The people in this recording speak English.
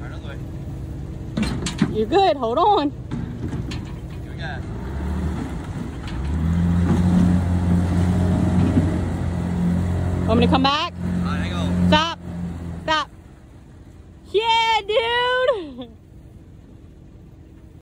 Right, other way. You're good. Hold on. Here we go. Want me to come back?